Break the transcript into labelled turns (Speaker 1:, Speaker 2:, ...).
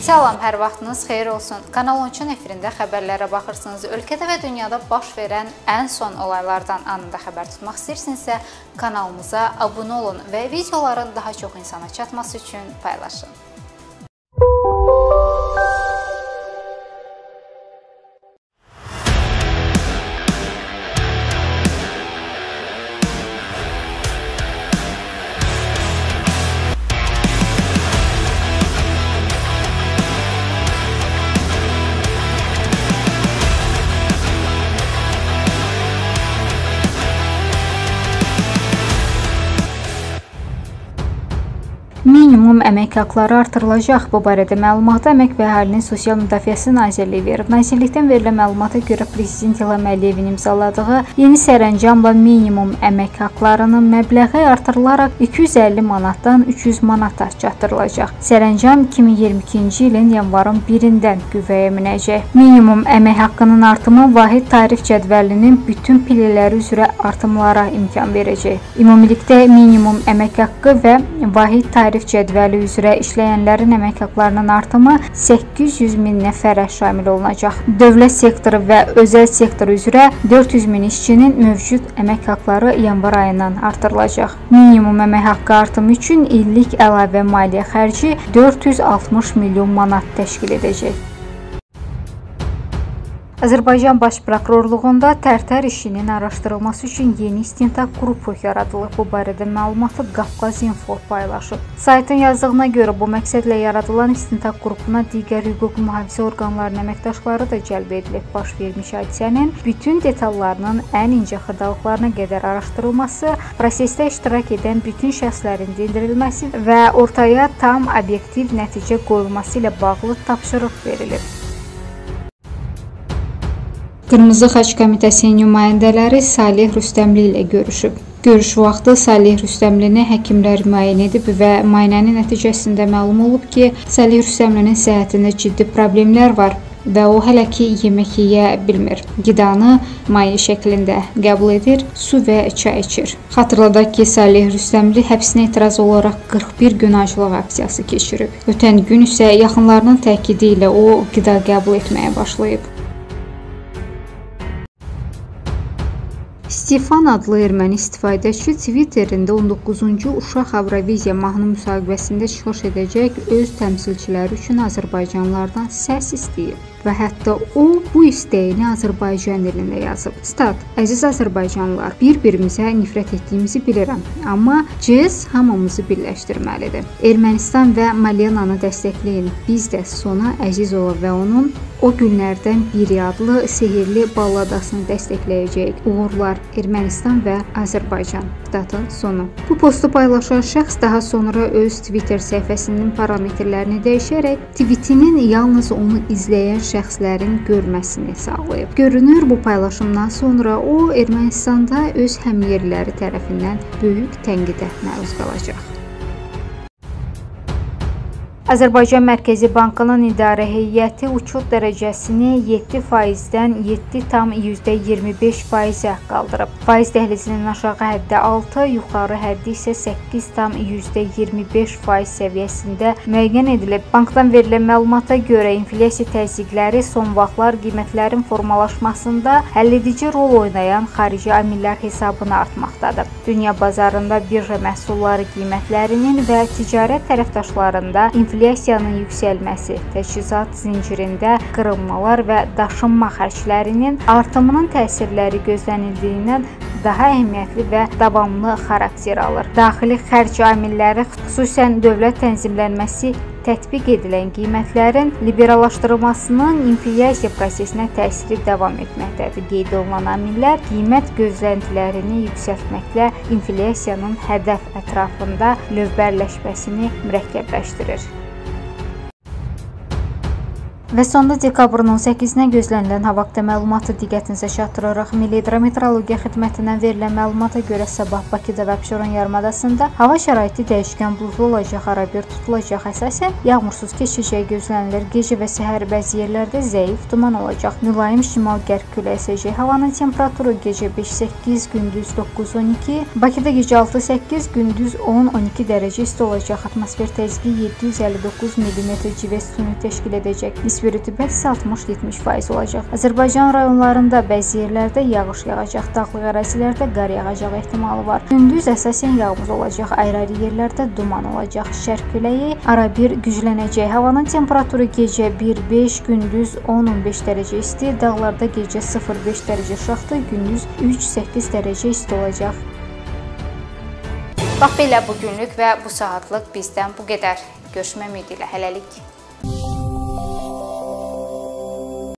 Speaker 1: Salam, hər vaxtınız xeyir olsun. Kanal 13-ün efirində xəbərlərə baxırsınız. Ölkədə və dünyada baş verən ən son olaylardan anında xəbər tutmaq istəyirsinizsə, kanalımıza abunə olun və videoların daha çox insana çatması üçün paylaşın. Minimum əmək haqları artırılacaq. Bu barədə məlumatı Əmək və Əhalinin Sosial Müdafiəsi Nazirliyi verib. Nazirlikdən verilən məlumata görə Prezident İlham Əliyevin imzaladığı yeni sərəncamla minimum əmək haqlarının məbləği artırılaraq 250 manatdan 300 manata çatdırılacaq. Sərəncam 2022-ci ilin yanvarın 1-dən qüvvəyə minəcək. Minimum əmək haqqının artımı vahid tarif cədvəlinin bütün pillələri üzrə artımlara imkan verəcək. Ümumilikdə minimum əmək haqqı və vahid tarif cədvəli üzrə işləyənlərin əmək haqlarının artımı 800 min nəfərə şamil olunacaq. Dövlət sektoru və özəl sektor üzrə 400 min işçinin mövcud əmək haqları yanvar ayından artırılacaq. Minimum əmək haqqı artımı üçün illik əlavə maliyyə xərci 460 milyon manat təşkil edəcək. Azərbaycan Baş Prokurorluğunda Tərtər işinin araşdırılması üçün yeni istintaq qrupu yaradılıb. Bu barədə məlumatı Qafqaz.info paylaşıb. Saytın yazdığına görə bu məqsədlə yaradılan istintaq qrupuna digər hüquq mühafizə orqanlarının əməkdaşları da cəlb edilib. Baş vermiş hadisənin bütün detallarının ən incə xırdalıqlarına qədər araşdırılması, prosesdə iştirak edən bütün şəxslərin dindirilməsi və ortaya tam obyektiv nəticə qoyulması ilə bağlı tapşırıq verilib. Qırmızı Xaç Komitəsinin nümayəndələri Salih Rüstəmli ilə görüşüb. Görüş vaxtı Salih Rüstəmlini həkimlər müayinə edib və müayinənin nəticəsində məlum olub ki, Salih Rüstəmlinin səhhətində ciddi problemlər var və o hələ ki yemək yeyə bilmir. Qidanı maye şəklində qəbul edir, su və çay içir. Xatırladaq ki, Salih Rüstəmli həbsinə etiraz olaraq 41 gün aclıq aksiyası keçirib. Ötən gün isə yaxınlarının təkidi ilə o qida qəbul etməyə başlayıb. Stefan adlı erməni istifadəçi Twitterində 19-cu Uşaq Avroviziya mahnı müsahibəsində çıxış edəcək öz təmsilçiləri üçün azərbaycanlılardan səs istəyib və hətta o bu istəyini Azərbaycan dilində yazıb. Stat: Əziz azərbaycanlılar, bir-birimizə nifrət etdiyimizi bilirəm, amma cez hamımızı birləşdirməlidir. Ermənistan və Malyananı dəstəkləyin. Biz də Sona Əzizova və onun O günlərdən biri adlı sehirli balladasını dəstəkləyəcəyik. Uğurlar Ermənistan və Azərbaycan. Statın sonu. Bu postu paylaşan şəxs daha sonra öz Twitter səhifəsinin parametrlərini dəyişərək tweetinin yalnız onu izləyən şəxslərin görməsini sağlayıb. Görünür, bu paylaşımdan sonra o Ermənistanda öz həmyerliləri tərəfindən böyük tənqidə məruz qalacaq. Azərbaycan Mərkəzi Bankının idarə heyəti uçuş dərəcəsini 7%-dən 7,25%-ə qaldırıb. Faiz dəhlizinin aşağı həddi 6, yuxarı həddi isə 8,25% səviyyəsində müəyyən edilib. Bankdan verilən məlumata görə inflyasiya təzyiqləri son vaxtlar qiymətlərin formalaşmasında həlledici rol oynayan xarici amillər hesabına artmaqdadır. Dünya bazarında birja məhsulları qiymətlərinin və ticarət tərəfdaşlarında inflyasiyanın yüksəlməsi, təchizat zincirində qırılmalar və daşınma xərclərinin artımının təsirləri gözlənildiyindən daha əhəmiyyətli və davamlı xarakter alır. Daxili xərc amilləri, xüsusən dövlət tənzimlənməsi tətbiq edilən qiymətlərin liberallaşdırılmasının inflyasiya prosesinə təsiri davam etməkdədir. Qeyd olunan amillər qiymət gözləntilərini yüksəltməklə inflyasiyanın hədəf ətrafında lövbərləşməsini mürəkkəbləşdirir. Və sonda dekabrın 18-nə gözlənilən hava haqqında məlumatı diqqətinizə çatdıraraq Milli Hidrometeorologiya Xidmətindən verilən məlumata görə sabah Bakıda və Abşeron yarımadasında hava şəraiti dəyişkən buludlu olacaq, arabir tutulacaq, əsasən yağmursuz keçəcəyi gözlənilir. Gecə və səhər bəzi yerlərdə zəif duman olacaq. Mülayim şimal-qərb küləyi əsəcək. Havanın temperaturu gecə 5-8, gündüz 9-12, Bakıda gecə 6-8, gündüz 10-12 dərəcə isti olacaq. Atmosfer təzyiqi 759 mm civə sütunu təşkil edəcək. Nisbi rütubət isə 60-70% olacaq. Azərbaycan rayonlarında bəzi yerlərdə yağış yağacaq, dağlıq ərazilərdə qar yağacağı ehtimalı var. Gündüz əsasən yağmur olacaq, ayrı-ayrı yerlərdə duman olacaq. Şərq küləyi arabir güclənəcək. Havanın temperaturu gecə 1-5, gündüz 10-15 dərəcə isti, dağlarda gecə 0-5 dərəcə aşağı, gündüz 3-8 dərəcə isti olacaq.
Speaker 2: Bax belə bugünlük və bu saatlıq bizdən bu qədər. Görüşmək ümidi ilə hələlik.